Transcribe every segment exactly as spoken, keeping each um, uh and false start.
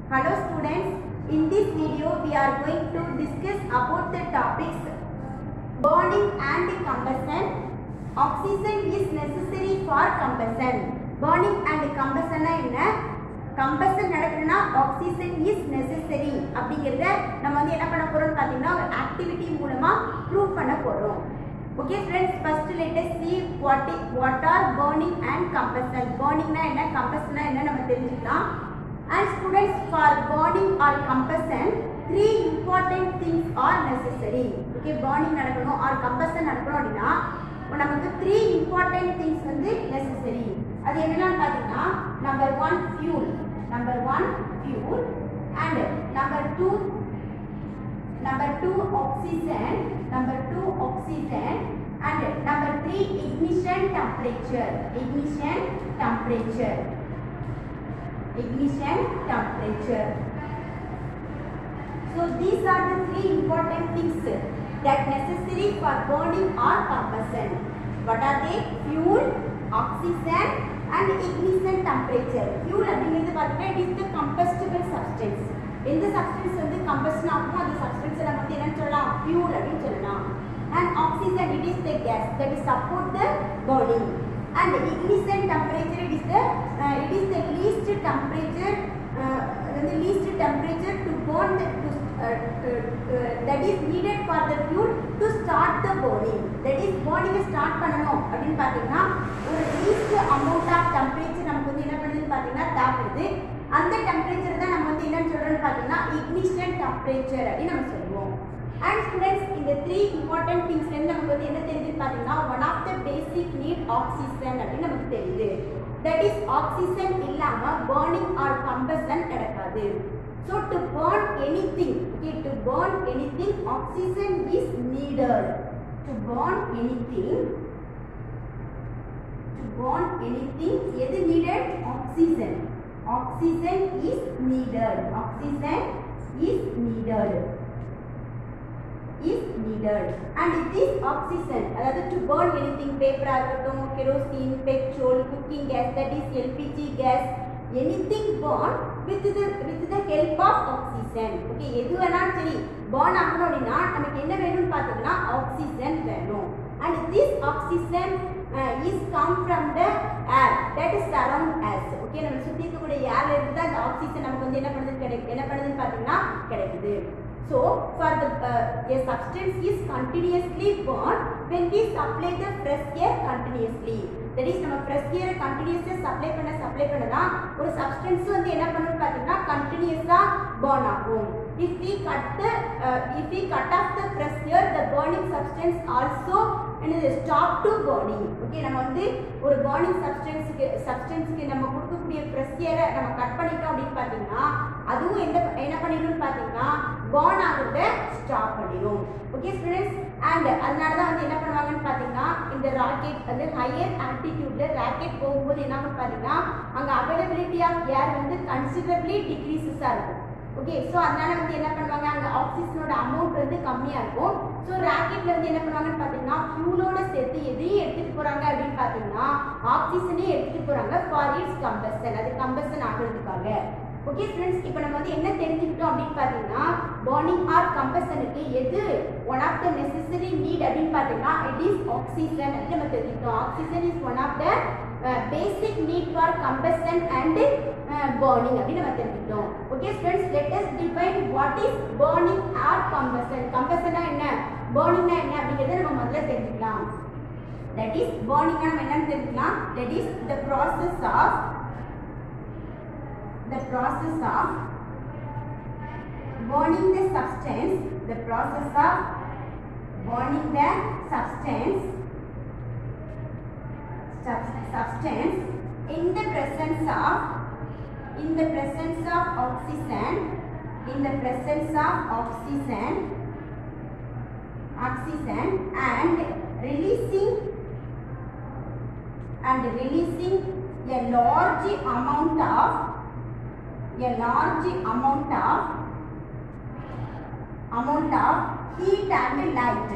Hello students, in this video we are going to discuss about the topics burning and combustion. Oxygen is necessary for combustion. Burning and combustion என்ன? Combustion நடக்குதுன்னா oxygen is necessary அப்படிங்கறத நம்ம வந்து என்ன பண்ண போறோம்னு பாத்தீங்கன்னா activity மூலமா prove பண்ண போறோம். Okay friends, first let us see what is, what are burning and combustion. Burning na enna, combustion na enna nama therinjikalam. And students, for burning or combustion three important things are necessary. Okay, burning nadakano or combustion nadakano appadina namakku three important things வந்து necessary. அது என்னன்னு பாத்தீங்கன்னா number one fuel, number one fuel and number two number two oxygen, number two oxygen and number three ignition temperature, ignition temperature, ignition temperature. So these are the three important things that necessary for burning or combustion. What are they? Fuel, oxygen and ignition temperature. Fuel அப்படிங்கிறது பார்த்தீங்கன்னா it is the combustible substance. எந்த substance வந்து combustion ஆகுமோ அந்த substance நம்ம வந்து என்ன சொல்லலாம்? fuel அப்படினு சொல்லலாம். And oxygen, it is the gas that is support the burning. And ignition temperature, it is the uh, it is the least temperature uh, the least temperature to burn the, to uh, uh, uh, that is needed for the fuel to start the burning. That is burning start பண்ணனும் அப்படினு பாத்தீங்கன்னா ஒரு least amount of temperature நமக்கு வந்து என்ன பண்ணுதுன்னு பாத்தீங்கன்னா தேவைப்படுது. அந்த டெம்பரேச்சர் தான் நம்ம வந்து என்ன சொல்றோம்னு பாத்தீங்கன்னா ignition temperature அப்படி நம்ம சொல்லுவோம். And students, in the three important things நமக்கு வந்து என்ன தெரியுதுன்னு பாத்தீங்கன்னா one of the basic need oxygen அப்படி நமக்கு தெரியுது. That is oxygen இல்லாம burning or combustion நடக்காது. So to burn anything, okay, to burn anything oxygen is needed. To burn anything, to burn anything எது needed? Oxygen. Oxygen is needed. Oxygen is needed. Is needed. And this oxygen, அதாவது to burn anything, paper ஆகட்டும், kerosene, petrol, cooking gas, that is L P G gas, anything burn with the with the help of oxygen. Okay, எது வேணாலும் சரி burn ஆகணும் அப்படின்னா நமக்கு என்ன வேணும்னு பார்த்தீங்கன்னா oxygen வேணும். And this oxygen uh, is come from the air that is around us. Okay, நம்ம சுத்தி இருக்கக்கூடிய ஏர்ல இருந்து தான் அந்த ஆக்சிஜன் நமக்கு வந்து என்ன பண்ணுது கிடைக்கும் என்ன பண்ணுதுன்னு பார்த்தீங்கன்னா கிடைக்குது. So for the uh, a substance is continuously burned when we supply the fresh air continuously. That is நம்ம fresh air continuously supply பண்ண supply பண்ணதா ஒரு substance வந்து என்ன பண்ணுன்னு பார்த்தீங்கன்னா continuously burn ஆகும். If we cut the uh, if we cut off the fresh air, the burning substance also என்னது stop to burning. Okay, நம்ம வந்து ஒரு burning substance க்கு substance க்கு நம்ம கொடுக்கக்கூடிய fresh air நம்ம கட் பண்ணிட்டோம் அப்படினு பாத்தீங்கன்னா அதுவும் என்ன என்ன பண்ணிடும்னு பாத்தீங்கன்னா burn ஆகுறத ஸ்டாப் பண்ணிடும். Okay students, and அதனால தான் வந்து என்ன பண்ணுவாங்கன்னு பாத்தீங்கன்னா இந்த ராக்கெட் வந்து higher altitudeல ராக்கெட் போகும்போது என்ன ஆகும் பாத்தீங்கன்னா அங்க availability of air வந்து considerably decreases ஆ இருக்கும். Okay, so அதனால வந்து என்ன பண்ணுவாங்க அங்க ஆக்சிஜனோட அமௌண்ட் வந்து கம்மியா இருக்கும். So ராக்கெட்ல வந்து என்ன பண்ணுவாங்கன்னு பாத்தீங்கன்னா ஃபியூலோட சேர்த்து எதையும் எடுத்துட்டு போறாங்க அப்படினு பாத்தீங்கன்னா ஆக்சிஜனே எடுத்துட்டு போறாங்க for its combustion. அது combustion ஆகிறதுக்காக. Okay friends, இப்போ நம்ம வந்து என்ன தெரிஞ்சுக்கிட்டோம் அப்படினு பாத்தீங்கன்னா burning or combustionக்கு எது one of the necessary need அப்படினு பாத்தீங்கன்னா it is oxygen அப்படி நம்ம தெரிஞ்சுக்கிட்டோம். Oxygen is one of the uh, basic need for combustion and uh, burning அப்படி நம்ம தெரிஞ்சுக்கிட்டோம். Okay friends, let us define what is burning or combustion. combustion என்ன, burning என்ன அப்படிங்கறத நம்ம முதல்ல தெரிஞ்சுக்கலாம். That is burning நம்ம என்னன்னு தெரிஞ்சுக்கலாம். That is the process of the process of burning the substance, the process of burning the substance substance in the presence of in the presence of oxygen in the presence of oxygen oxygen and releasing and releasing a large amount of a large amount of amount of heat and light.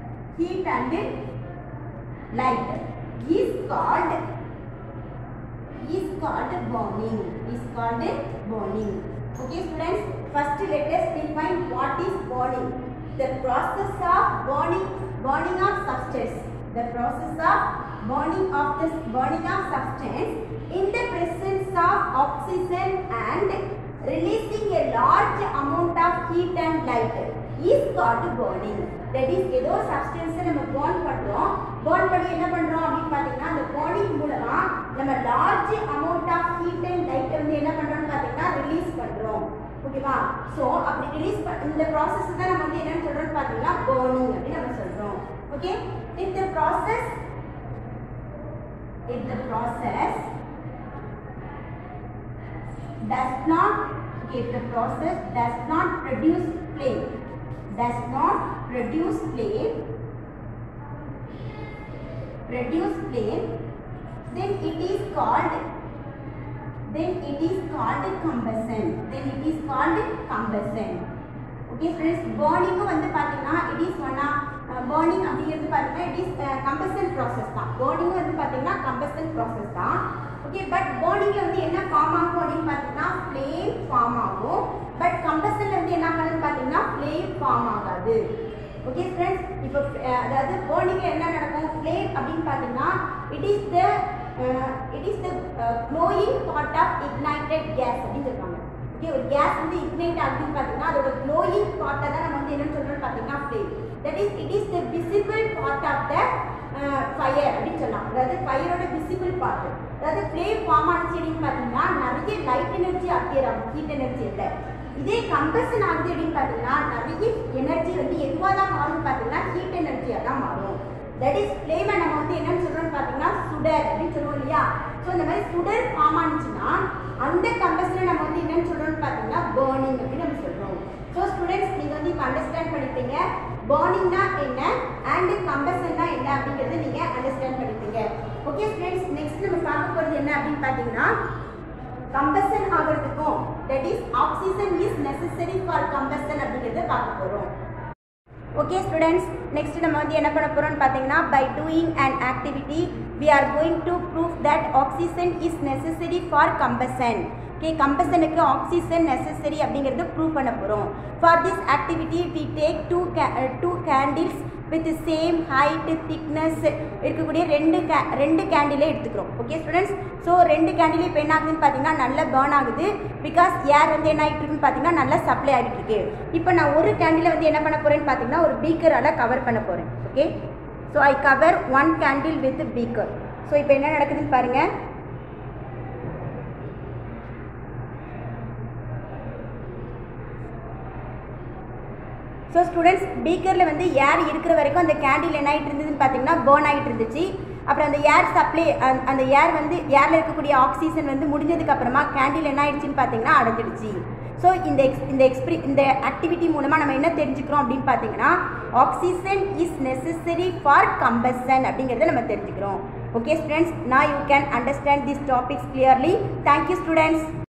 Heat and light is called is called burning. Is called burning. Okay, students. First, let us define what is burning. The process of burning, burning of substance. The process of burning of this burning of substance in the presence of oxygen and releasing a large amount of heat and light is called burning. That is, ஏதோ substance நம்ம burn பண்றோம். burn பண்ணி என்ன பண்றோம் அப்படி பாத்தீங்கன்னா அந்த burning மூலமா நம்ம large amount of heat and light வந்து என்ன பண்றோம்னு பாத்தீங்கன்னா ரிலீஸ் பண்றோம். ஓகேவா? சோ அப்படி ரிலீஸ் இந்த process தான் நம்ம வந்து என்னன்னு சொல்றோம்னு பாத்தீங்கன்னா burning அப்படி நம்ம சொல்றோம். Okay? If the process if the process does not okay, if the process does not produce flame does not produce flame produce flame then it is called then it is called combustion then it is called combustion. Okay friends, burning வந்து பாத்தீங்கன்னா it is one of uh, burning அப்படிங்கிறது பாத்தீங்கன்னா it is uh, combustion process தான். burning வந்து பாத்தீங்கன்னா combustion process தான். okay, but burning வந்து என்ன ஃபார்ம் ஆகும் அப்படினு பாத்தீங்கன்னா flame ஃபார்ம் ஆகும். but combustion வந்து என்ன ஆகும்னு பாத்தீங்கன்னா flame ஃபார்ம் ஆகாது. okay friends, இப்போ அதாவது burning என்ன நடக்கும் flame அப்படினு பாத்தீங்கன்னா it is the uh, it is the uh, glowing part of ignited gas அப்படி சொல்றாங்க. okay, ஒரு gas வந்து ignite ஆகுதுன்னு பாத்தீங்கன்னா அதோட glowing part தான் நம்ம வந்து என்ன சொல்றோம்னு பாத்தீங்கன்னா flame. that is it is the visible part of the uh, fire அப்படி சொல்லலாம். அதாவது ஃபயரோட visible part. அதாவது flame ஃபார்ம் ஆச்சு அப்படினு பாத்தீங்கன்னா நிறைய லைட் எனர்ஜி அப்பியர் ஆகும், ஹீட் எனர்ஜி இல்ல. இதே கம்பஷன் ஆகுது அப்படினு பாத்தீங்கன்னா நிறைய எனர்ஜி வந்து எதுவா தான் மாறும் பாத்தீங்கன்னா ஹீட் எனர்ஜியா தான் மாறும். தட் இஸ் flame நம்ம வந்து என்னன்னு சொல்றோம்னு பாத்தீங்கன்னா சுடர் அப்படி சொல்றோம் இல்லையா? சோ இந்த மாதிரி சுடர் ஃபார்ம் ஆச்சுனா அந்த கம்பஷனை நம்ம வந்து என்னன்னு சொல்றோம்னு பாத்தீங்கன்னா burning அப்படி நம்ம சொல்றோம். சோ ஸ்டூடண்ட்ஸ் நீங்க வந்து இப்ப அண்டர்ஸ்டாண்ட் பண்ணிட்டீங்க burning-னா என்ன and combustion-னா என்ன அப்படிங்கறத நீங்க அண்டர்ஸ்டாண்ட் பண்ணிட்டீங்க. ஓகே ஸ்டூடண்ட்ஸ், நெக்ஸ்ட் நம்ம பார்க்க போறது என்ன அப்படினு பாத்தீங்கன்னா combustion ஆகிறதுக்கும் that is oxygen is necessary for combustion அப்படிங்கறத பார்க்க போறோம். okay students, next நம்ம வந்து என்ன பண்ண போறோம்னு பாத்தீங்கன்னா by doing an activity we are going to prove that oxygen is necessary for combustion. okay, combustionக்கு oxygen necessary அப்படிங்கறது prove பண்ண போறோம். for this activity we take two uh, two candles with the same height thickness இருக்கக்கூடிய ரெண்டு ரெண்டு candle எடுத்துக்கிறோம். Okay students, so ரெண்டு candle இப்போ என்ன ஆகுதுன்னு பார்த்தீங்கன்னா நல்லா பர்ன் ஆகுது. பிகாஸ் ஏர் வந்து என்ன ஆகிட்டு இருக்குன்னு பார்த்தீங்கன்னா நல்லா சப்ளை ஆகிட்டு இருக்கு. இப்போ நான் ஒரு கேண்டிலை வந்து என்ன பண்ண போறேன்னு பார்த்தீங்கன்னா ஒரு பீக்கரால் கவர் பண்ண போறேன். Okay, so I cover one candle with beaker. So இப்போ என்ன நடக்குதுன்னு பாருங்க. ஸோ ஸ்டூடெண்ட்ஸ், பீக்கரில் வந்து ஏர் இருக்கிற வரைக்கும் அந்த கேண்டில் என்ன ஆகிட்டு இருந்ததுன்னு பார்த்தீங்கன்னா பர்ன் ஆகிட்டு இருந்துச்சு. அப்புறம் அந்த ஏர் சப்ளை அந்த ஏர் வந்து ஏரில் இருக்கக்கூடிய ஆக்சிஜன் வந்து முடிஞ்சதுக்கு அப்புறமா கேண்டில் என்ன ஆயிடுச்சுன்னு பார்த்தீங்கன்னா அடைஞ்சிடுச்சு. ஸோ இந்த எக்ஸ் இந்த எக்ஸ்பிரி இந்த ஆக்டிவிட்டி மூலமாக நம்ம என்ன தெரிஞ்சுக்கிறோம் அப்படின்னு பார்த்தீங்கன்னா oxygen is necessary for combustion அப்படிங்கிறத நம்ம தெரிஞ்சுக்கிறோம். Okay students, now you can understand these topics clearly. Thank you students.